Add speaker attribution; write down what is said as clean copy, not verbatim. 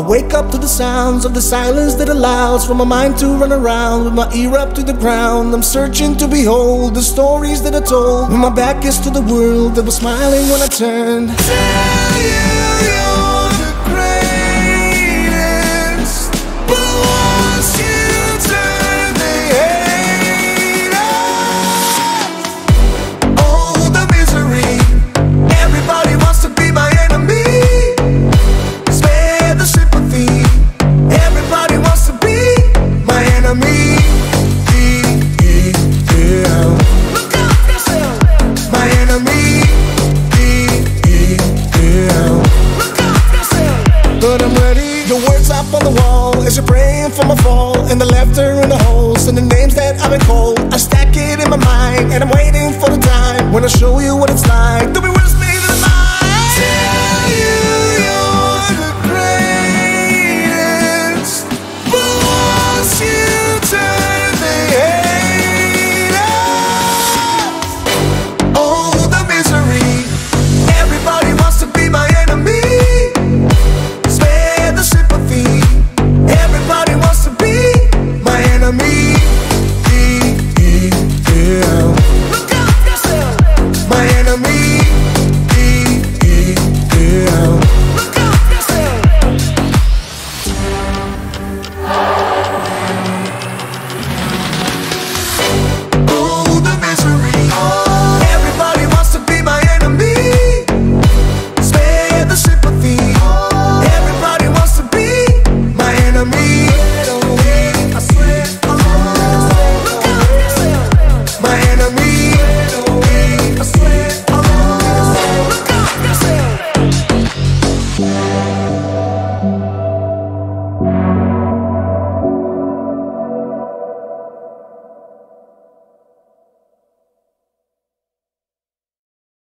Speaker 1: wake up to the sounds of the silence that allows for my mind to run around with my ear up to the ground. I'm searching to behold the stories that I told when my back is to the world that was smiling when I turned. Tell you you're the greatest, but once you turn they hate us. Oh, the misery. Everybody wants to be my enemy. Spare the sympathy. Everybody wants to be my enemy. Look out yourself. My enemy. Look out yourself. But I'm ready. The words up on the wall as you're praying for my fall, and the laughter in the holes, and the names that I've been called. I stack it in my mind, and I'm waiting for the time when I show you what it's like to be with me in the mind. Tell you you're the greatest, but once you turn they hate us. Oh, the misery. Everybody wants to be my enemy. Spare the sympathy. Everybody wants to be my enemy. Look out yourself. My enemy.